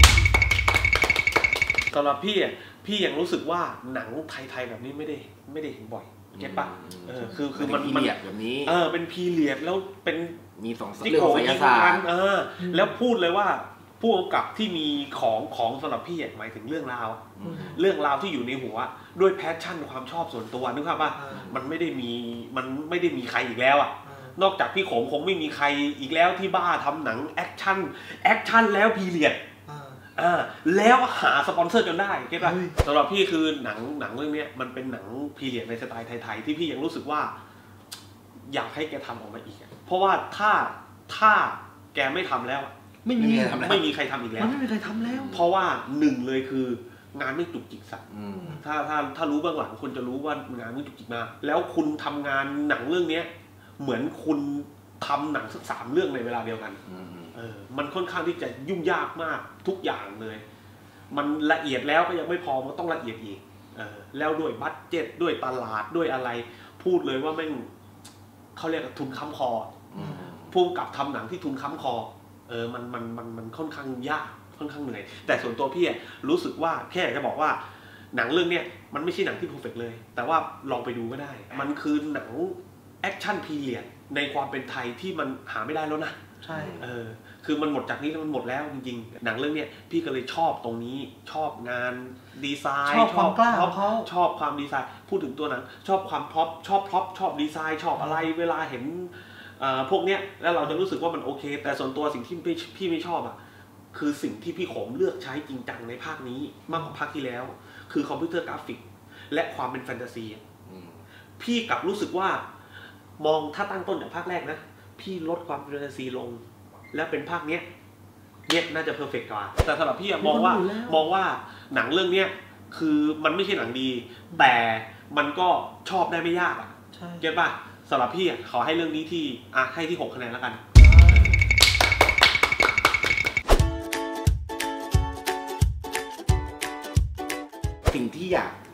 สำหรับพี่อ่ะพี่ยังรู้สึกว่าหนังไทยๆแบบนี้ไม่ได้ไม่ได้เห็นบ่อยเก็ตปะเออคือคือมันมันแบบนี้เออเป็นพีเรียดแล้วเป็นมีสองเรื่องศิลปะเออแล้วพูดเลยว่าผู้กำกับที่มีของของสำหรับพี่หมายถึงเรื่องราวเรื่องราวที่อยู่ในหัวด้วยแพชชั่นความชอบส่วนตัวนึกภาพว่ามันไม่ได้มีมันไม่ได้มีใครอีกแล้วอ่ะนอกจากพี่โขมคงไม่มีใครอีกแล้วที่บ้าทำหนังแอคชั่นแอคชั่นแล้วพีเรียดอ่าแล้วหาสปอนเซอร์จนได้เก็ตป่ะสำหรับพี่คือหนังหนังเรื่องนี้มันเป็นหนังพีเรียดในสไตล์ไทยๆที่พี่ยังรู้สึกว่าอยากให้แกทำออกมาอีกเพราะว่าถ้าถ้าแกไม่ทำแล้วไม่มีไม่มีใครทำอีกแล้วไม่มีใครทำแล้วเพราะว่าหนึ่งเลยคืองานไม่จุกจิกสักถ้าถ้าถ้ารู้เบื้องหลังคุณจะรู้ว่างานไม่จุกจิกมากแล้วคุณทำงานหนังเรื่องนี้เหมือนคุณทำหนังสักสามเรื่องในเวลาเดียวกันเออมันค่อนข้างที่จะยุ่งยากมากทุกอย่างเลยมันละเอียดแล้วก็ยังไม่พอมันต้องละเอียดอีกเออแล้วด้วยบัดเจ็ตด้วยตลาดด้วยอะไรพูดเลยว่าแม่งเขาเรียกทุนค้ำคอผู้กำกับทำหนังที่ทุนค้ำคอเออมันมันมันมันค่อนข้างยากค่อนข้างเหนื่อยแต่ส่วนตัวพี่รู้สึกว่าแค่จะบอกว่าหนังเรื่องเนี้ยมันไม่ใช่หนังที่เพอร์เฟกต์เลยแต่ว่าลองไปดูก็ได้มันคือหนังแอคชั่นพีเรียดในความเป็นไทยที่มันหาไม่ได้แล้วนะใช่เออคือมันหมดจากนี้แล้วมันหมดแล้วจริงๆหนังเรื่องเนี้ยพี่ก็เลยชอบตรงนี้ชอบงานดีไซน์ชอบความกล้าของเขาชอบความดีไซน์พูดถึงตัวหนังชอบความพร็อพชอบพร็อพชอบดีไซน์ชอบอะไรเวลาเห็นพวกเนี้ยแล้วเราจะรู้สึกว่ามันโอเคแต่ส่วนตัวสิ่งที่พี่พี่ไม่ชอบอ่ะคือสิ่งที่พี่ขมเลือกใช้จริงจังในภาคนี้มากกว่าภาคที่แล้วคือคอมพิวเตอร์กราฟิกและความเป็นแฟนตาซีพี่กลับรู้สึกว่ามองถ้าตั้งต้นจากภาคแรกนะพี่ลดความแฟนตาซีลงและเป็นภาคเนี้ยเนี่ยน่าจะเพอร์เฟกต์กว่าแต่สำหรับพี่มองว่ามองว่าหนังเรื่องเนี้ยคือมันไม่ใช่หนังดีแต่มันก็ชอบได้ไม่ยากอ่ะเก็ตป่ะสำหรับพี่ขอให้เรื่องนี้ที่อ่ะให้ที่หกคะแนนแล้วกันสิ่งที่อยาก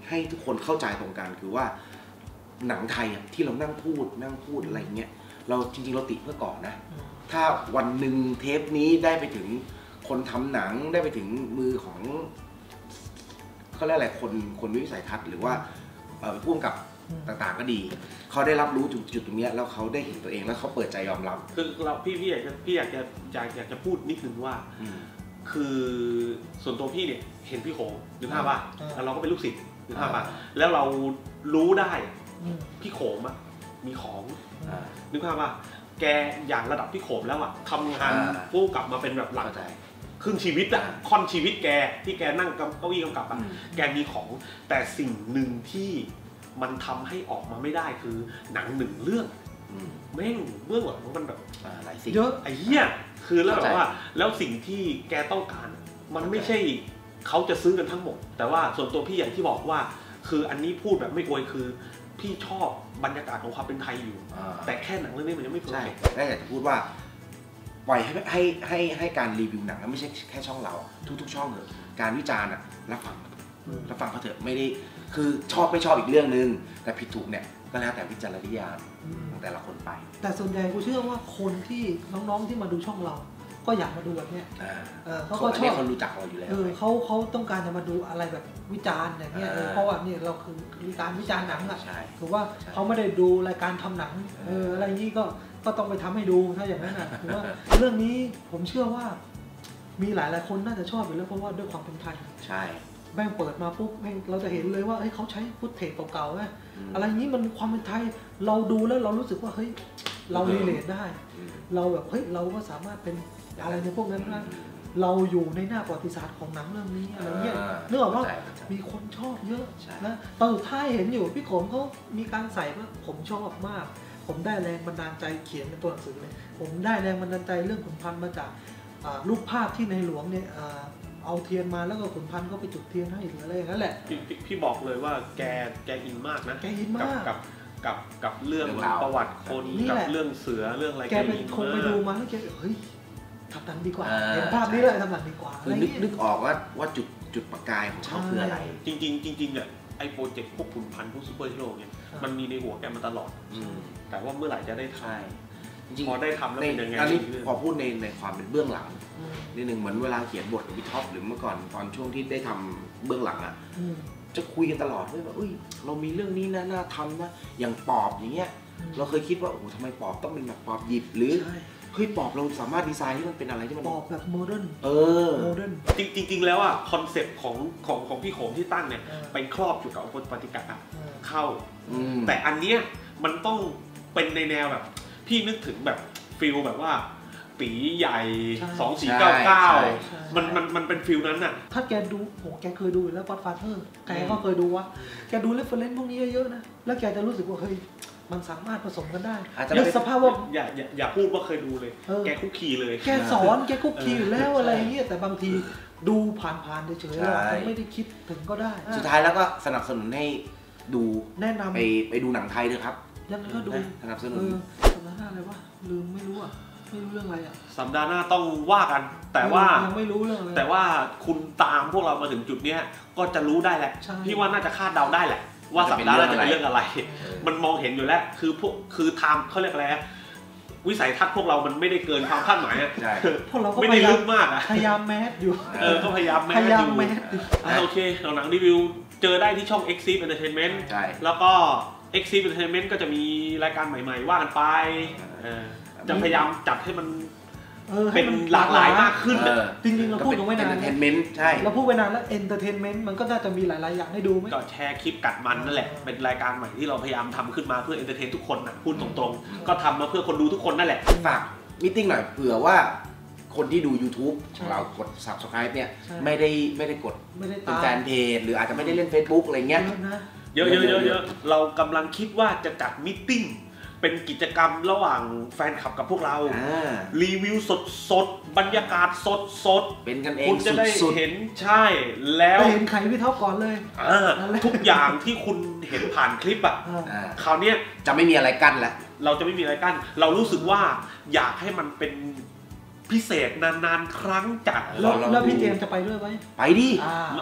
ให้ทุกคนเข้าใจตรงกันคือว่าหนังไทยอ่ะที่เรานั่งพูดนั่งพูดอะไรเงี้ยเราจริงๆเราติเพื่อก่อนนะถ้าวันหนึ่งเทปนี้ได้ไปถึงคนทำหนังได้ไปถึงมือของเขาเรียกอะไรคนคนวิสัยทัศน์หรือว่าผู้กำกับต่างๆก็ดีเขาได้รับรู้จุดจุดตรงนี้แล้วเขาได้เห็นตัวเองแล้วเขาเปิดใจยอมรับคือเราพี่พี่อยากจะพี่อยากจะอยากอยากจะพูดนิดนึงว่าคือส่วนตัวพี่เนี่ยเห็นพี่โขนึกภาพป่ะแล้วเราก็เป็นลูกศิษย์นึกภาพป่ะแล้วเรารู้ได้พี่โขมอ่ะมีของนึกภาพป่ะแกอย่างระดับพี่โขมแล้วอ่ะทำงานผู้กลับมาเป็นแบบหลักครึ่งชีวิตอ่ะค่อนชีวิตแกที่แกนั่งเก้าอี้กำกับอ่ะแกมีของแต่สิ่งหนึ่งที่มันทำให้ออกมาไม่ได้คือหนังหนึ่งเรื่องแม่งเบื้องหลังมันแบบหลายสิ่งเยอะไอ้เหี้ยคือแล้วแบบว่าแล้วสิ่งที่แกต้องการมันไม่ใช่เขาจะซื้อกันทั้งหมดแต่ว่าส่วนตัวพี่อย่างที่บอกว่าคืออันนี้พูดแบบไม่อวยคือพี่ชอบบรรยากาศของความเป็นไทยอยู่แต่แค่หนังเรื่องนี้มันยังไม่เพอร์เฟกต์ได้อยากจะพูดว่าปล่อยให้ให้ให้ให้การรีวิวหนังไม่ใช่แค่ช่องเราทุกๆช่องเลยการวิจารณ์อ่ะรับฟังรับฟังเขาเถอะไม่ได้คือชอบไม่ชอบอีกเรื่องนึงแต่ผิดถูกเนี่ยก็แล้วแต่วิจารณญาณของแต่ละคนไปแต่ส่วนใหญ่กูเชื่อว่าคนที่น้องๆที่มาดูช่องเราก็อยากมาดูแบบนี้เขาก็ชอบคนรู้จักเราอยู่แล้วเขาเขาต้องการจะมาดูอะไรแบบวิจารณ์อย่างเงี้ยเพราะว่านี่เราคือการวิจารณ์หนังอ่ะคือว่าเขาไม่ได้ดูรายการทำหนังเอออะไรนี้ก็ก็ต้องไปทำให้ดูถ้าอย่างนั้นอ่ะคือว่าเรื่องนี้ผมเชื่อว่ามีหลายหลายคนน่าจะชอบอยู่แล้วเพราะว่าด้วยความเป็นไทยใช่แม่งเปิดมาปุ๊บแม่งเราจะเห็นเลยว่าเฮ้ยเขาใช้ฟุตเทจเก่าๆนะอะไรนี้มันความเป็นไทยเราดูแล้วเรารู้สึกว่าเฮ้ยเรารีเลทได้เราแบบเฮ้ยเราก็สามารถเป็นอะไรในพวกนั้นนะเราอยู่ในหน้าประวัติศาสตร์ของหนังเรื่องนี้อะไรเงี้ยนึกออกว่ามีคนชอบเยอะนะตอนสุดท้ายเห็นอยู่พี่โขมเขามีการใส่ว่าผมชอบมากผมได้แรงบันดาลใจเขียนเป็นตัวหนังสือเลยผมได้แรงบันดาลใจเรื่องขุนพันธ์มาจากรูปภาพที่ในหลวงเนี่ยเอาเทียนมาแล้วก็ขุนพันธ์ก็ไปจุดเทียนให้หรืออะไรอย่างนั้นแหละพี่บอกเลยว่าแกแกอินมากนะแกอินมากกับกับกับเรื่องประวัติคนกับเรื่องเสือเรื่องอะไรแกเป็นคงไปดูมาแล้วแกเฮ้ยทำหนังดีกว่าเห็นภาพนี้เลยทำหนังดีกว่าคือนึกนึกออกว่าว่าจุดจุดประกายของเขาคืออะไรจริงจริงจริงเนี่ยไอ้โปรเจกต์พวกขุนพันธ์พวกซูเปอร์ฮีโร่เนี่ยมันมีในหัวแกมาตลอดแต่ว่าเมื่อไหร่จะได้ถ่ายพอได้ทำแล้วเป็นยังไงอันนี้พอพูดในในความเป็นเบื้องหลังนิดหนึ่งเหมือนเวลาเขียนบทกับพี่ท็อปหรือเมื่อก่อนตอนช่วงที่ได้ทำเบื้องหลังอ่ะจะคุยกันตลอดว่าเอ้ยเรามีเรื่องนี้นะน่าทำนะอย่างปอบอย่างเงี้ยเราเคยคิดว่าโอ้โหทำไมปอบต้องเป็นแบบปอบหยิบหรือเฮ้ยปอบเราสามารถดีไซน์ที่มันเป็นอะไรที่มันปอบแบบโมเดิร์นเออโมเดิร์นจริงจริงแล้วอ่ะคอนเซ็ปต์ของของของพี่โขมที่ตั้งเนี่ยไปครอบอยู่กับปฏิกะเข้าแต่อันเนี้ยมันต้องเป็นในแนวแบบพี่นึกถึงแบบฟิลแบบว่าปีใหญ่สองสี่เก้าเก้ามันมันมันเป็นฟิลนั้นน่ะถ้าแกดูโหแกเคยดูแล้วก็อดฟาเธอร์แกก็เคยดูว่าแกดูเรฟเฟอเรนซ์พวกนี้เยอะๆนะแล้วแกจะรู้สึกว่าเฮ้ยมันสามารถผสมกันได้นึกสภาพว่าอย่าอย่าอย่าพูดว่าเคยดูเลยแกคุกคีเลยแกสอนแกคุกคีอยู่แล้วอะไรเงี้ยแต่บางทีดูผ่านๆเฉยๆเราไม่ได้คิดถึงก็ได้สุดท้ายแล้วก็สนับสนุนให้ดูแนะนำไปไปดูหนังไทยเลยครับยังก็ดูสนับสนุนสัปดาห์หน้าอะไรวะลืมไม่รู้อ่ะไม่รู้เรื่องอะไรอ่ะสัปดาห์หน้าต้องว่ากันแต่ว่ายังไม่รู้เรื่องอะไรแต่ว่าคุณตามพวกเรามาถึงจุดเนี้ยก็จะรู้ได้แหละพี่ว่าน่าจะคาดเดาได้แหละว่าสัปดาห์หน้าจะเป็นเรื่องอะไรมันมองเห็นอยู่แล้วคือพวกคือไทม์เขาเรียกอะไรวิสัยทัศน์พวกเรามันไม่ได้เกินความคาดหมายอ่ะพวกเราก็ไม่ได้ลึกมากอ่ะพยายามแมสอยู่เออก็พยายามแมสอยู่โอเคเราหนังรีวิวเจอได้ที่ช่อง เอ็กซ์ ซี Entertainment แล้วก็ เอ็กซ์ ซี Entertainment ก็จะมีรายการใหม่ๆว่ากันไปจะพยายามจัดให้มันเป็นหลากหลายมากขึ้นจริงๆเราพูดกันไว้นาน Entertainment ใช่เราพูดไว้นานแล้ว Entertainment มันก็น่าจะมีหลายๆอย่างให้ดูไหมก็แชร์คลิปกัดมันนั่นแหละเป็นรายการใหม่ที่เราพยายามทำขึ้นมาเพื่อ Entertain ทุกคนนะพูดตรงๆก็ทำมาเพื่อคนดูทุกคนนั่นแหละฝากมีตติ้งหน่อยเผื่อว่าคนที่ดู YouTube ของเรากด Subscribe เนี่ยไม่ได้ไม่ได้กดเป็นแฟนเพจหรืออาจจะไม่ได้เล่น Facebook อะไรเงี้ยเยอะๆๆๆเรากำลังคิดว่าจะจัดมีตติ้งเป็นกิจกรรมระหว่างแฟนคลับกับพวกเรารีวิวสดๆบรรยากาศสดๆเป็นกันเองคุณจะได้เห็นใช่แล้วเห็นใครพี่ท็อปก่อนเลยทุกอย่างที่คุณเห็นผ่านคลิปอ่ะคราวนี้จะไม่มีอะไรกั้นแล้วเราจะไม่มีอะไรกั้นเรารู้สึกว่าอยากให้มันเป็นพิเศษนานๆครั้งจัดแล้วพี่เจมจะไปด้วยไหมไปดิ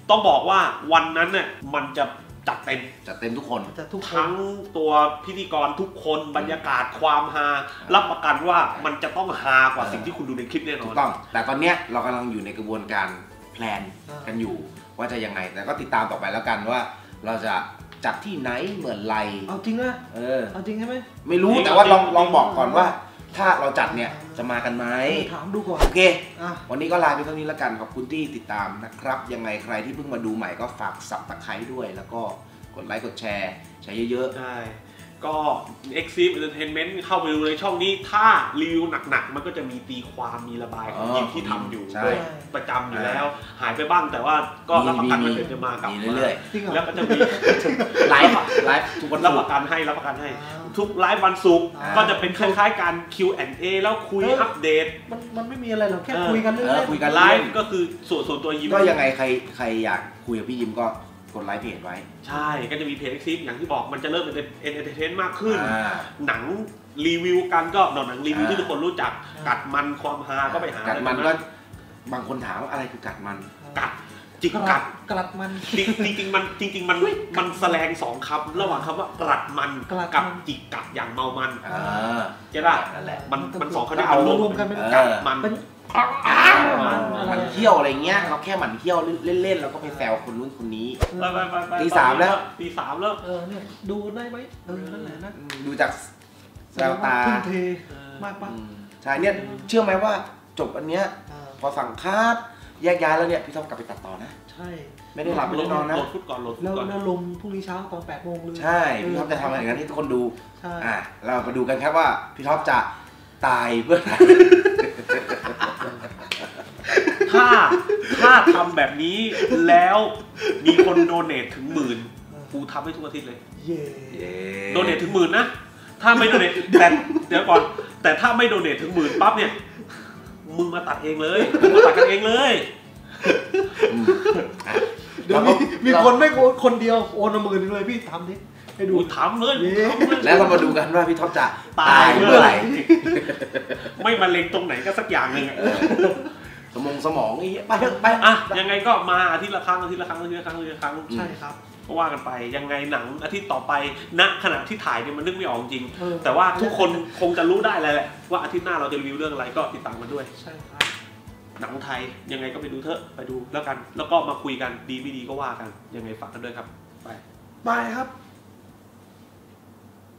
ต้องบอกว่าวันนั้นเนี่ยมันจะจัดเต็มจัดเต็มทุกคนจะทุกคนทั้งตัวพิธีกรทุกคนบรรยากาศความฮารับประกันว่ามันจะต้องฮากว่าสิ่งที่คุณดูในคลิปแน่นถูอนกต้อง แต่ตอนเนี้ยเรากำลังอยู่ในกระบวนการแพลนกันอยู่ว่าจะยังไง แต่ก็ติดตามต่อไปแล้วกันว่า เราจะจัดที่ไหนเมื่อไรเอาจริงนะเออเอาจริงใช่ไหมไม่รู้แต่ว่าลองลองบอกก่อนว่า ถ้าเราจัดเนี่ยจะมากันไหมถามดูก่อนโอเคอ่ะวันนี้ก็ลาไปเท่านี้แล้วกันขอบคุณที่ติดตามนะครับ ยังไงใครที่เพิ่งมาดูใหม่ก็ฝากสับตะไคร้ด้วย แล้วก็กดไลค์กดแชร์ใช้เยอะใช่ก็ Exif Entertainment เข้าไปดูในช่องนี้ถ้ารีวิวหนักๆ มันก็จะมีตีความมีระบายของยิมที่ทำอยู่ใช่ด้วยประจำอยู่แล้ว หายไปบ้างแต่ว่าก็รับประกันมันเดี๋ยวจะมากลับมีมาเรื่อยจริงเหรอแล้วก็จะมีๆไลฟ์ไลฟ์ทุกวันรับศุปกระร์กันให้รับประกันให้อ่าทุกไลฟ์วันศุกร์อ่าก็จะเป็นคล้ายๆการ คิว แอนด์ เอ แล้วคุยเอออัอัปเดตมันมันไม่มีอะไรหรอกแค่เออคุยกันเรื่เอออย คุยกันไลเล่นฟ์ก็คือส่วนส่วนตัวยิมก็ยังไงใครใครอยากคุยกับพี่ยิมก็กดไลค์เพจไว้ใช่ก็จะมีเพจ Exif อย่างที่บอกมันจะเริ่มเป็นเอนเตอร์เทนมากขึ้นอ่าหนังรีวิวกันก็หนังรีวิวอ่าที่ทุกคนรู้จักกัดมันความฮาก็ไปหากัดมันกัก็บางคนถามว่าอะไรคือกัดมันกัดจริงกกัลัดดกลัดมันจริงจริงๆมันจริงๆมันมันแสลงสองคำระหว่างคำว่ากรัดมันกรัดมันกับจิกกัดอย่างเมามันอ่าใช่ป่ะนั่นแหละมันมันสองคำก็นี้เอามันรวมรวมกันเป็นกัดมันเป็นมันมันเที่ยวอะไรเงี้ยเราแค่หมันเที่ยวเล่นๆแล้วก็ไปแซวคนนู้นคนนี้ไปไปไปไปตีสามแล้วตีสามแล้วเออเนี่ยดูได้ไหมเออนั่นแหละนะดูจากแววตาทุ่มเทมากปะอืมใช่เนี่ยเชื่อไหมว่าจบอันเนี้ยอ่าพอสั่งคาดแยกย้ายแล้วเนี่ยพี่ท็อปกลับไปตัดต่อนะใช่ไม่ได้หลับไม่ได้นอนนะโหลดฟุตก่อนโหลดฟุตแล้วก่อนแล้วลงพรุ่งนี้เช้าตอนแปดโมงเลยใช่พี่ท็อปจะทำอะไรอย่างนั้นให้ทุกคนดูใช่อ่ะเรามาดูกันครับว่าพี่ท็อปจะตายเพื่ออะไรถ้าถ้าทำแบบนี้แล้วมีคนโดเนทถึงหมื่นกูทำให้ทุกอาทิตย์เลยเย่โดเนทถึงหมื่นนะ ถ้าไม่โดเนทแต่เดี๋ยวก่อน แต่ถ้าไม่โดเนทถึงหมื่นปั๊บเนี่ย มึงมาตัดเองเลยมึงมาตัดกันเองเลยอืมอ่ะเดี๋ยวมีมีคนไม่โอนคนเดียวโอนมาหมื่นนึงเลยพี่ทำดิให้ดูกูทำเลยเย้ทำเลยแล้วเรามาดูกันว่าพี่ท็อปจะตาตาย ยเมื่เมื่ออไหไหร่ร่ไม่มาเล็งตรงไหนก็สักอย่างหนึ่งอะสมองสมองไอ้เหี้ยไปเถอะไปอ่ะยังไงก็มาอาทิตย์ละครั้งอาทิตย์ละครั้งอาทิตย์ละครั้งอาทิตย์ละครั้งใช่ครับก็ว่ากันไปยังไงหนังอาทิตย์ต่อไปณขณะที่ถ่ายเนี่ยมันนึกไม่ออกจริงเออแต่ว่าทุกคนคงจะรู้ได้แล้วแหละว่าอาทิตย์หน้าเราจะรีวิวเรื่องอะไรก็ติดตามกันด้วยใช่ครับหนังไทยยังไงก็ไปดูเถอะไปดูแล้วกัน แล้วก็มาคุยกันดีไม่ดีก็ว่ากันยังไงฝากกันด้วยครับไปบายครับ